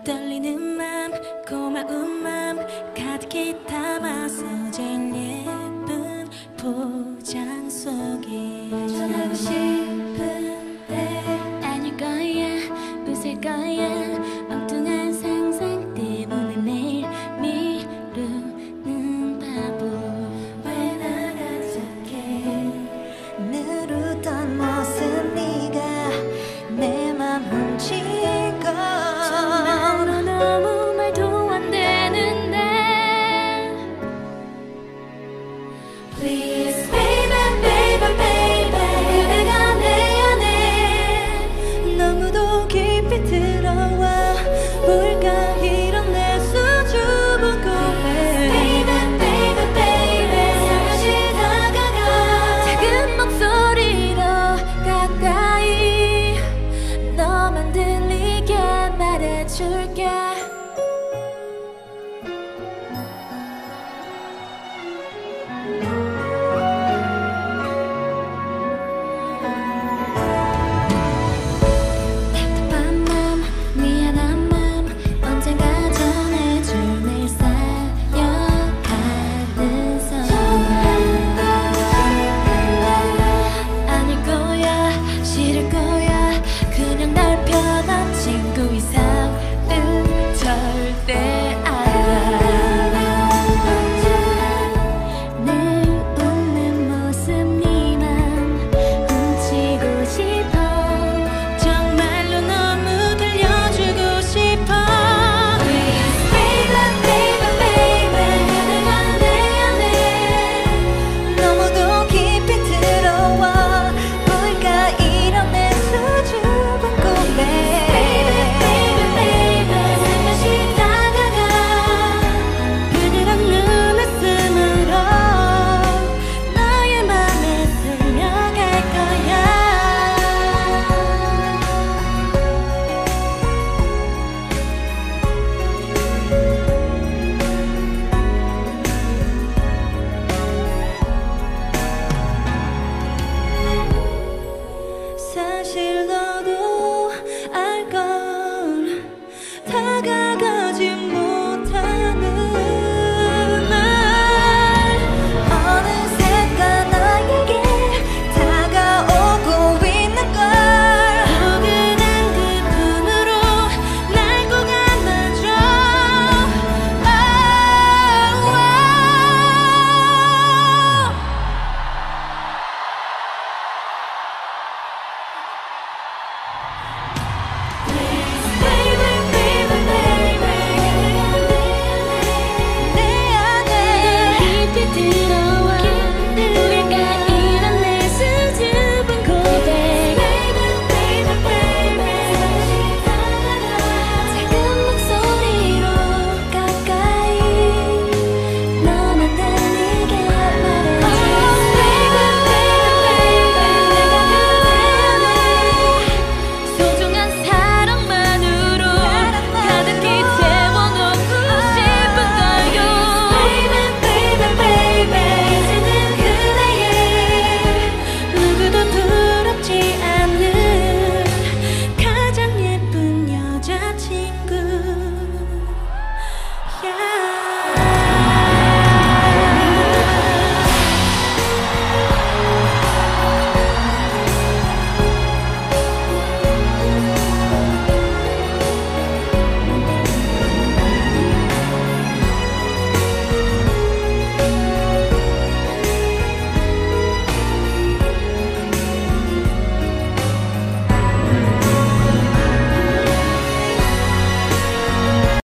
떨리는 맘 고마운 맘 가득히 담아서 제일 예쁜 포장 속에 전하고 싶은데 아닐 거야 웃을 거야 엉뚱한 상상 때문에 매일 미루는 바보 왜 나가 착해 누르던 모습 네가 내 맘 훔치고 정말로 너무 말도 안 되는데 Please baby baby baby 그대가 내 안에 너무도 깊이 들어와 뭘까 이런 내 수줍은 고백 Baby baby baby 살며시 다가가 작은 목소리로 가까이 너만 들리게 말해줄게 답답한 맘 미안한 맘 언젠가 전해줄 매일 쌓여가는 선 아닐 거야 싫을 거야 그냥 날 편한 친구 이상은 절대 아니야 늘 웃는 모습 네만 훔치고 싶어 정말로 너무 들려주고 싶어 Please baby baby baby 그대가 내 안에 너무도 깊이 들어와 뭘까 이런 내 수줍은 고백 Baby baby baby 살며시 다가가 그대란 눈웃음으로 너의 맘에 스며갈 거야 사실 너도 알걸 다가가